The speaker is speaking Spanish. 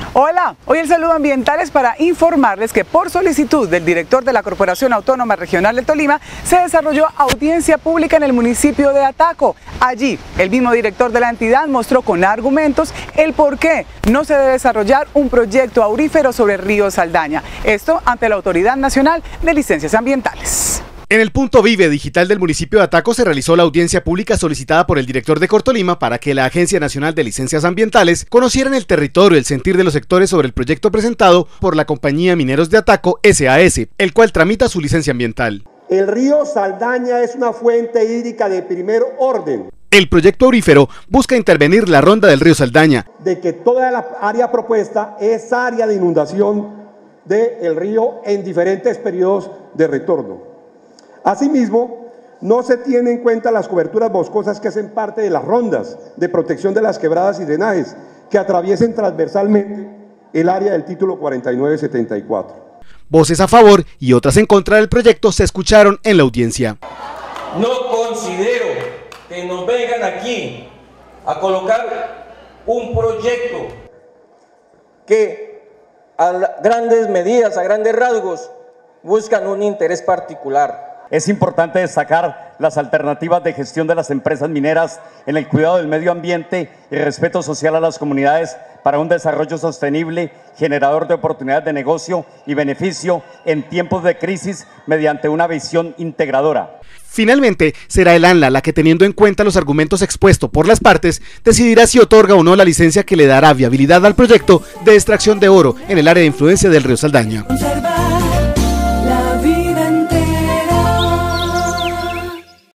Hola, hoy el saludo ambiental es para informarles que por solicitud del director de la Corporación Autónoma Regional de Tolima se desarrolló audiencia pública en el municipio de Ataco. Allí, el mismo director de la entidad mostró con argumentos el por qué no se debe desarrollar un proyecto aurífero sobre el río Saldaña. Esto ante la Autoridad Nacional de Licencias Ambientales. En el punto Vive Digital del municipio de Ataco se realizó la audiencia pública solicitada por el director de Cortolima para que la Agencia Nacional de Licencias Ambientales conociera en el territorio el sentir de los sectores sobre el proyecto presentado por la compañía Mineros de Ataco SAS, el cual tramita su licencia ambiental. El río Saldaña es una fuente hídrica de primer orden. El proyecto aurífero busca intervenir la ronda del río Saldaña. De que toda la área propuesta es área de inundación del río en diferentes periodos de retorno. Asimismo, no se tienen en cuenta las coberturas boscosas que hacen parte de las rondas de protección de las quebradas y drenajes que atraviesen transversalmente el área del título 4974. Voces a favor y otras en contra del proyecto se escucharon en la audiencia. No considero que nos vengan aquí a colocar un proyecto que a grandes medidas, a grandes rasgos, buscan un interés particular. Es importante destacar las alternativas de gestión de las empresas mineras en el cuidado del medio ambiente y respeto social a las comunidades para un desarrollo sostenible, generador de oportunidades de negocio y beneficio en tiempos de crisis mediante una visión integradora. Finalmente, será el ANLA la que, teniendo en cuenta los argumentos expuestos por las partes, decidirá si otorga o no la licencia que le dará viabilidad al proyecto de extracción de oro en el área de influencia del río Saldaña.